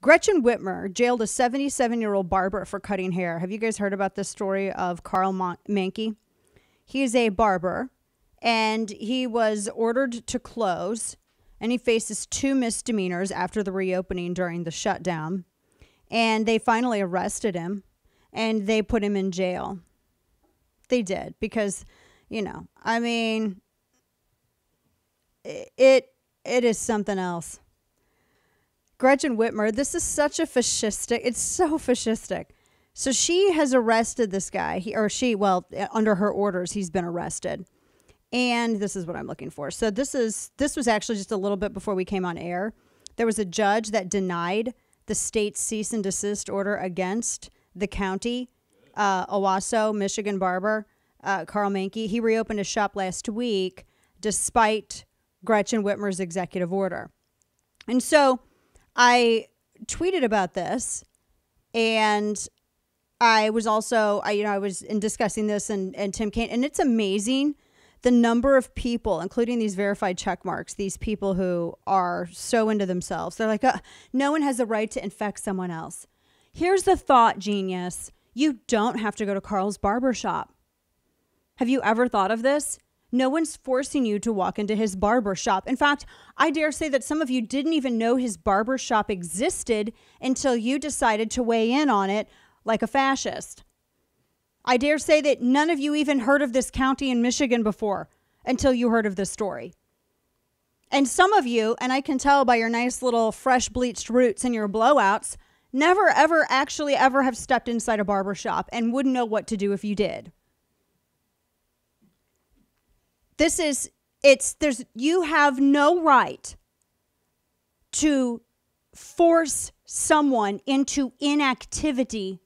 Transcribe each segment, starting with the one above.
Gretchen Whitmer jailed a 77-year-old barber for cutting hair. Have you guys heard about this story of Carl Mankey? He's a barber, and he was ordered to close, and he faces 2 misdemeanors after the reopening during the shutdown. And they finally arrested him, and they put him in jail. They did, because, I mean, it is something else. Gretchen Whitmer, this is such a fascistic, it's so fascistic. So she has arrested this guy, under her orders, he's been arrested. And this is what I'm looking for. So this was actually just a little bit before we came on air. There was a judge that denied the state's cease and desist order against the county, Owasso, Michigan barber, Carl Mankey. He reopened his shop last week despite Gretchen Whitmer's executive order. And so I tweeted about this, and I was also, I was in discussing this and Tim Kaine, and it's amazing the number of people, including these verified check marks, these people who are so into themselves. They're like, no one has the right to infect someone else. Here's the thought, genius. You don't have to go to Carl's barbershop. Have you ever thought of this? No one's forcing you to walk into his barbershop. In fact, I dare say that some of you didn't even know his barbershop existed until you decided to weigh in on it like a fascist. I dare say that none of you even heard of this county in Michigan before until you heard of this story. And some of you, and I can tell by your nice little fresh bleached roots and your blowouts, never, ever, actually ever have stepped inside a barbershop and wouldn't know what to do if you did. You have no right to force someone into inactivity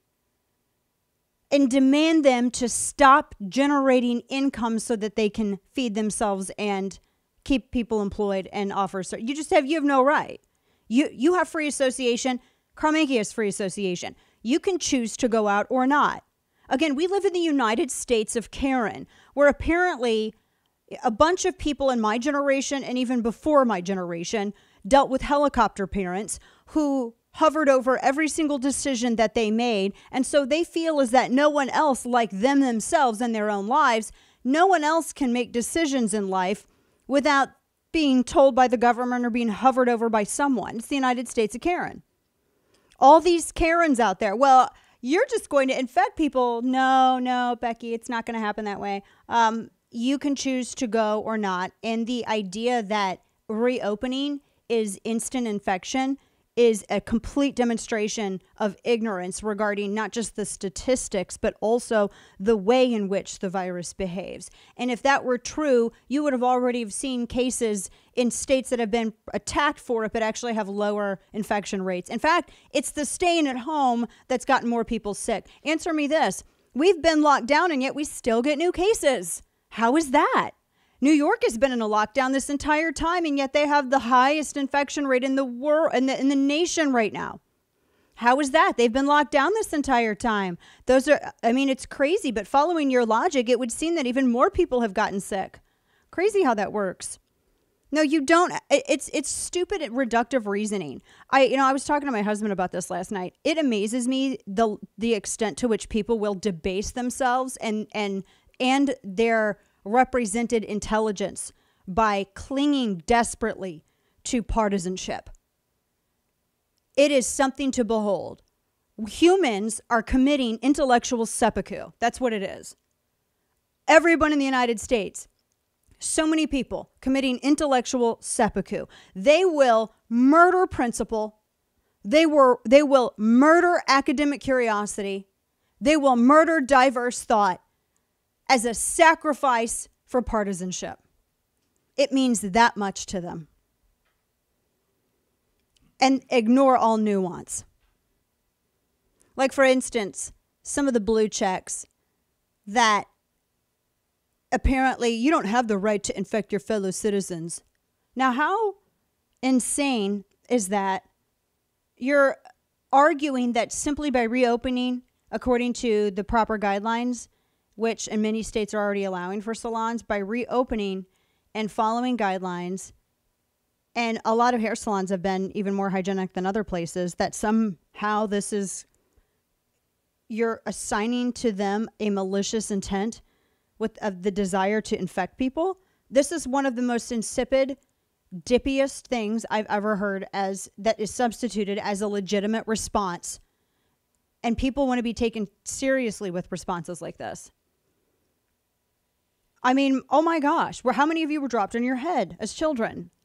and demand them to stop generating income so that they can feed themselves and keep people employed and offer. You have no right. You have free association. Carl Mankey has free association. You can choose to go out or not. Again, we live in the United States of Karen, where apparently a bunch of people in my generation and even before my generation dealt with helicopter parents who hovered over every single decision that they made. And so they feel as that no one else like them themselves in their own lives, no one else can make decisions in life without being told by the government or being hovered over by someone. It's the United States of Karen. All these Karens out there, well, you're just going to infect people. No, Becky, it's not going to happen that way. You can choose to go or not. And the idea that reopening is instant infection is a complete demonstration of ignorance regarding not just the statistics, but also the way in which the virus behaves. And if that were true, you would have already seen cases in states that have been attacked for it, but actually have lower infection rates. In fact, it's the staying at home that's gotten more people sick. Answer me this. We've been locked down, and yet we still get new cases. How is that? New York has been in a lockdown this entire time, and yet they have the highest infection rate in the world, in the nation right now. How is that? They've been locked down this entire time. It's crazy, but following your logic, it would seem that even more people have gotten sick. Crazy how that works. No, you don't. It's stupid, reductive reasoning. I was talking to my husband about this last night. It amazes me the extent to which people will debase themselves and their represented intelligence by clinging desperately to partisanship. It is something to behold. Humans are committing intellectual seppuku. That's what it is. Everyone in the United States, so many people committing intellectual seppuku. They will murder principle. They will murder academic curiosity. They will murder diverse thought as a sacrifice for partisanship. It means that much to them. And ignore all nuance. Like, for instance, some of the blue checks that apparently you don't have the right to infect your fellow citizens. Now, how insane is that? You're arguing that simply by reopening, according to the proper guidelines, which in many states are already allowing for salons, by reopening and following guidelines, And a lot of hair salons have been even more hygienic than other places, that somehow this is, you're assigning to them a malicious intent with the desire to infect people. This is one of the most insipid, dippiest things I've ever heard that is substituted as a legitimate response. And people want to be taken seriously with responses like this. I mean, oh my gosh, how many of you were dropped on your head as children?